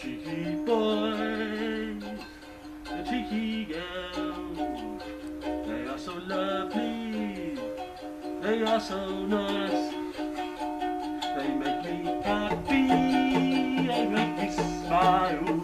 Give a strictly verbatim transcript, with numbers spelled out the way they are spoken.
cheeky boys, the cheeky girls, they are so lovely, they are so nice, they make me happy, they make me smile.